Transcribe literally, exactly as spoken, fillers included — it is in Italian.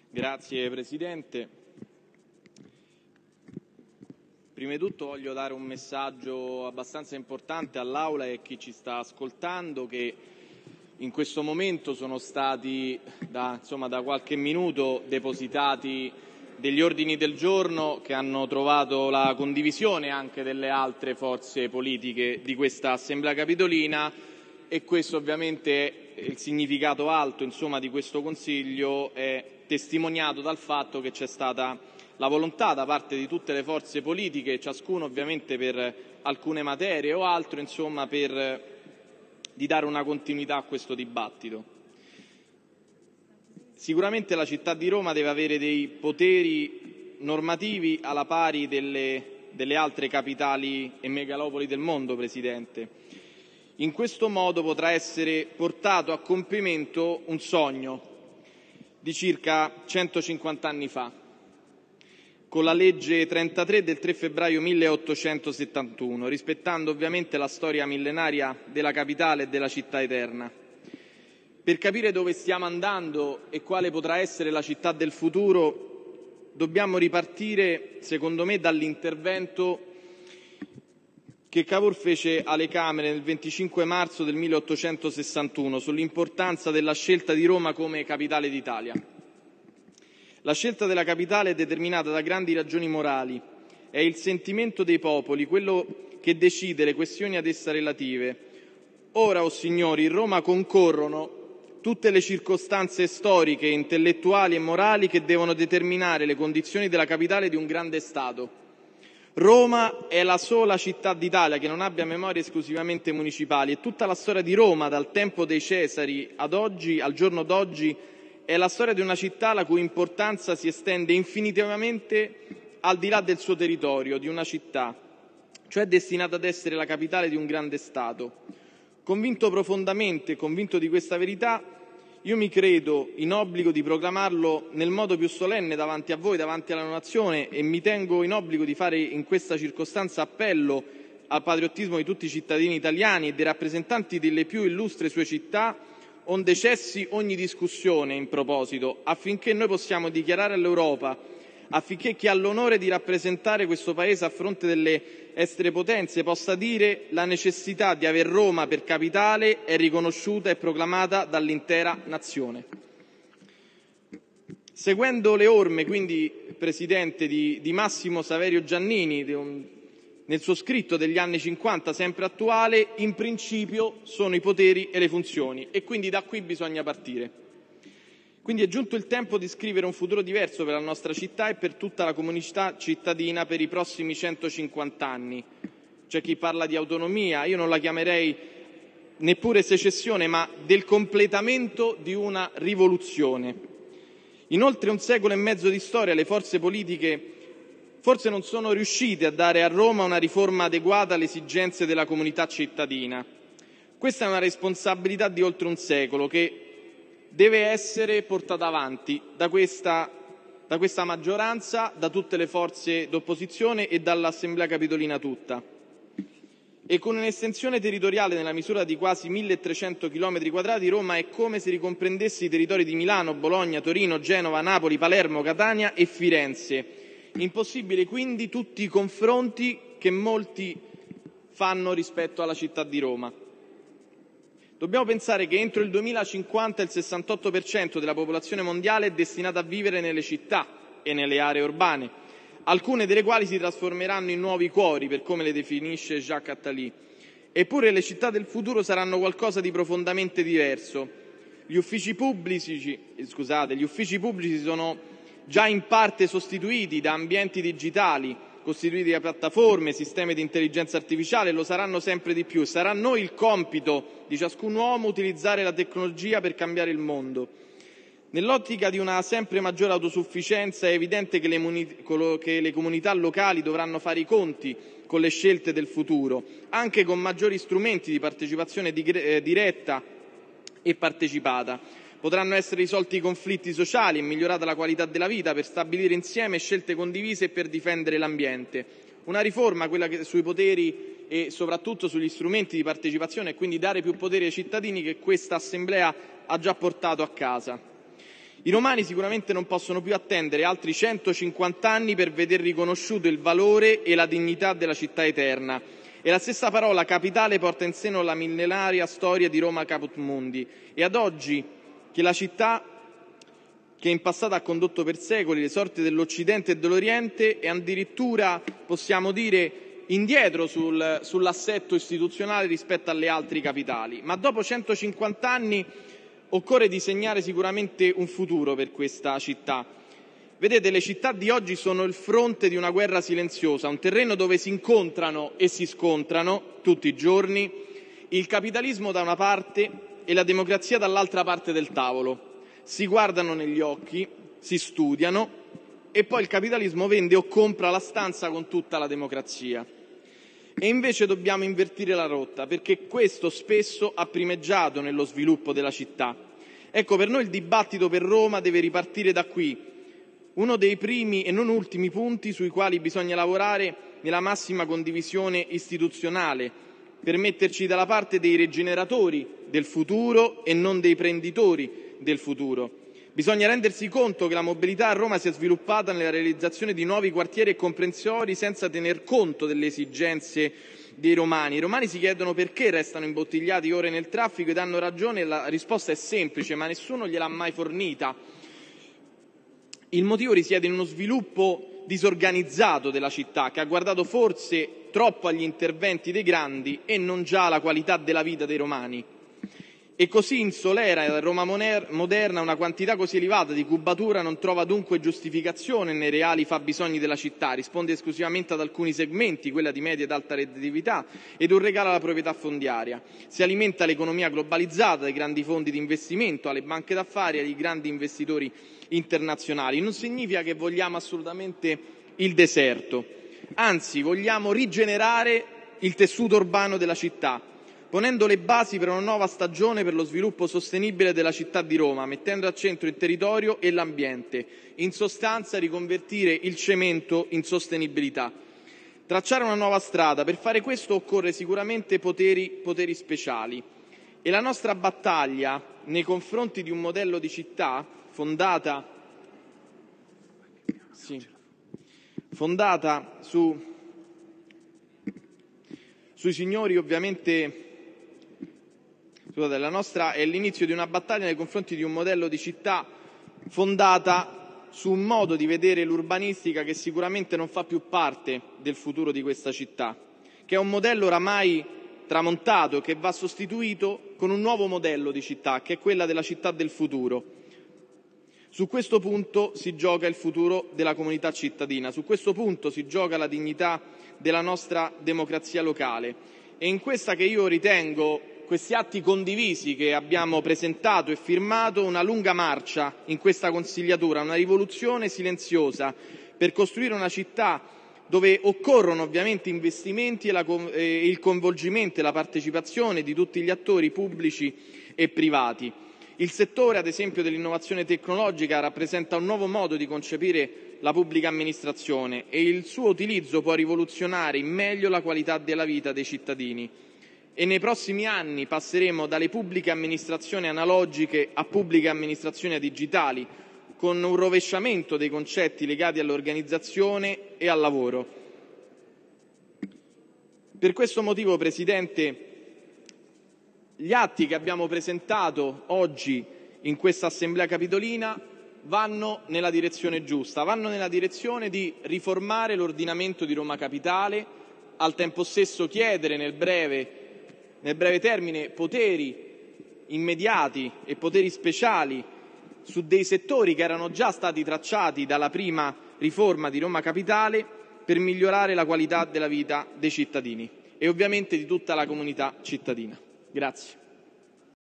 Grazie Presidente. Prima di tutto voglio dare un messaggio abbastanza importante all'Aula e a chi ci sta ascoltando, che in questo momento sono stati da, insomma, da qualche minuto depositati degli ordini del giorno che hanno trovato la condivisione anche delle altre forze politiche di questa Assemblea Capitolina, e questo ovviamente il significato alto, insomma, di questo Consiglio è testimoniato dal fatto che c'è stata la volontà da parte di tutte le forze politiche, ciascuno ovviamente per alcune materie o altro, insomma, per, di dare una continuità a questo dibattito. Sicuramente la città di Roma deve avere dei poteri normativi alla pari delle, delle altre capitali e megalopoli del mondo, Presidente. In questo modo potrà essere portato a compimento un sogno di circa centocinquanta anni fa, con la legge trentatré del tre febbraio milleottocentosettantuno, rispettando ovviamente la storia millenaria della capitale e della città eterna. Per capire dove stiamo andando e quale potrà essere la città del futuro, dobbiamo ripartire, secondo me, dall'intervento che Cavour fece alle Camere nel venticinque marzo del milleottocentosessantuno sull'importanza della scelta di Roma come capitale d'Italia. La scelta della capitale è determinata da grandi ragioni morali. È il sentimento dei popoli, quello che decide le questioni ad essa relative. Ora, o signori, in Roma concorrono tutte le circostanze storiche, intellettuali e morali che devono determinare le condizioni della capitale di un grande Stato. Roma è la sola città d'Italia che non abbia memorie esclusivamente municipali, e tutta la storia di Roma, dal tempo dei Cesari ad oggi, al giorno d'oggi, è la storia di una città la cui importanza si estende infinitivamente al di là del suo territorio, di una città, cioè destinata ad essere la capitale di un grande Stato. Convinto profondamente, convinto di questa verità, io mi credo in obbligo di proclamarlo nel modo più solenne davanti a voi, davanti alla nazione, e mi tengo in obbligo di fare in questa circostanza appello al patriottismo di tutti i cittadini italiani e dei rappresentanti delle più illustre sue città, onde cessi ogni discussione in proposito, affinché noi possiamo dichiarare all'Europa, affinché chi ha l'onore di rappresentare questo Paese a fronte delle estere potenze possa dire la necessità di aver Roma per capitale è riconosciuta e proclamata dall'intera nazione. Seguendo le orme, quindi, Presidente, di, di Massimo Saverio Giannini, di un, nel suo scritto degli anni cinquanta, sempre attuale, in principio sono i poteri e le funzioni, e quindi da qui bisogna partire. Quindi è giunto il tempo di scrivere un futuro diverso per la nostra città e per tutta la comunità cittadina per i prossimi centocinquanta anni. C'è chi parla di autonomia, io non la chiamerei neppure secessione, ma del completamento di una rivoluzione. In oltre un secolo e mezzo di storia le forze politiche forse non sono riuscite a dare a Roma una riforma adeguata alle esigenze della comunità cittadina. Questa è una responsabilità di oltre un secolo che deve essere portata avanti da questa, da questa maggioranza, da tutte le forze d'opposizione e dall'Assemblea Capitolina tutta. E con un'estensione territoriale nella misura di quasi milletrecento chilometri quadrati, Roma è come se ricomprendesse i territori di Milano, Bologna, Torino, Genova, Napoli, Palermo, Catania e Firenze. Impossibile quindi tutti i confronti che molti fanno rispetto alla città di Roma. Dobbiamo pensare che entro il duemilacinquanta il sessantotto per cento della popolazione mondiale è destinata a vivere nelle città e nelle aree urbane, alcune delle quali si trasformeranno in nuovi cuori, per come le definisce Jacques Attali. Eppure le città del futuro saranno qualcosa di profondamente diverso. Gli uffici pubblici, scusate, gli uffici pubblici sono già in parte sostituiti da ambienti digitali, costituiti da piattaforme, sistemi di intelligenza artificiale, lo saranno sempre di più. Sarà a noi il compito di ciascun uomo utilizzare la tecnologia per cambiare il mondo. Nell'ottica di una sempre maggiore autosufficienza è evidente che le, che le comunità locali dovranno fare i conti con le scelte del futuro, anche con maggiori strumenti di partecipazione diretta e partecipata. Potranno essere risolti i conflitti sociali e migliorata la qualità della vita per stabilire insieme scelte condivise e per difendere l'ambiente. Una riforma, quella che sui poteri e soprattutto sugli strumenti di partecipazione, e quindi dare più potere ai cittadini, che questa Assemblea ha già portato a casa. I romani sicuramente non possono più attendere altri centocinquanta anni per veder riconosciuto il valore e la dignità della città eterna. E la stessa parola capitale porta in seno la millenaria storia di Roma Caput Mundi. E ad oggi che la città che in passato ha condotto per secoli le sorti dell'Occidente e dell'Oriente è addirittura, possiamo dire, indietro sul, sull'assetto istituzionale rispetto alle altre capitali. Ma dopo centocinquanta anni occorre disegnare sicuramente un futuro per questa città. Vedete, le città di oggi sono il fronte di una guerra silenziosa, un terreno dove si incontrano e si scontrano tutti i giorni il capitalismo da una parte e la democrazia dall'altra parte del tavolo. Si guardano negli occhi, si studiano e poi il capitalismo vende o compra la stanza con tutta la democrazia. E invece dobbiamo invertire la rotta, perché questo spesso ha primeggiato nello sviluppo della città. Ecco, per noi il dibattito per Roma deve ripartire da qui, uno dei primi e non ultimi punti sui quali bisogna lavorare nella massima condivisione istituzionale, per metterci dalla parte dei rigeneratori del futuro e non dei prenditori del futuro. Bisogna rendersi conto che la mobilità a Roma si è sviluppata nella realizzazione di nuovi quartieri e comprensori senza tener conto delle esigenze dei romani. I romani si chiedono perché restano imbottigliati ore nel traffico ed hanno ragione, la risposta è semplice, ma nessuno gliel'ha mai fornita. Il motivo risiede in uno sviluppo disorganizzato della città, che ha guardato forse troppo agli interventi dei grandi e non già alla qualità della vita dei romani. E così in solera Roma moderna una quantità così elevata di cubatura non trova dunque giustificazione nei reali fabbisogni della città, risponde esclusivamente ad alcuni segmenti, quella di media ed alta redditività, ed un regalo alla proprietà fondiaria. Si alimenta l'economia globalizzata dai grandi fondi di investimento, alle banche d'affari, ai grandi investitori internazionali. Non significa che vogliamo assolutamente il deserto, anzi vogliamo rigenerare il tessuto urbano della città, ponendo le basi per una nuova stagione per lo sviluppo sostenibile della città di Roma, mettendo al centro il territorio e l'ambiente. In sostanza, riconvertire il cemento in sostenibilità. Tracciare una nuova strada. Per fare questo occorre sicuramente poteri, poteri speciali. E la nostra battaglia nei confronti di un modello di città fondata, sì, fondata su, sui signori ovviamente... Scusate, la nostra è l'inizio di una battaglia nei confronti di un modello di città fondata su un modo di vedere l'urbanistica che sicuramente non fa più parte del futuro di questa città, che è un modello oramai tramontato che va sostituito con un nuovo modello di città, che è quella della città del futuro. Su questo punto si gioca il futuro della comunità cittadina, su questo punto si gioca la dignità della nostra democrazia locale. E in questa che io ritengo questi atti condivisi che abbiamo presentato e firmato, una lunga marcia in questa consigliatura, una rivoluzione silenziosa per costruire una città dove occorrono ovviamente investimenti e, la, e il coinvolgimento e la partecipazione di tutti gli attori pubblici e privati. Il settore, ad esempio, dell'innovazione tecnologica rappresenta un nuovo modo di concepire la pubblica amministrazione e il suo utilizzo può rivoluzionare in meglio la qualità della vita dei cittadini. E nei prossimi anni passeremo dalle pubbliche amministrazioni analogiche a pubbliche amministrazioni digitali, con un rovesciamento dei concetti legati all'organizzazione e al lavoro. Per questo motivo, Presidente, gli atti che abbiamo presentato oggi in questa Assemblea Capitolina vanno nella direzione giusta, vanno nella direzione di riformare l'ordinamento di Roma Capitale, al tempo stesso chiedere nel breve nel breve termine poteri immediati e poteri speciali su dei settori che erano già stati tracciati dalla prima riforma di Roma Capitale per migliorare la qualità della vita dei cittadini e ovviamente di tutta la comunità cittadina. Grazie.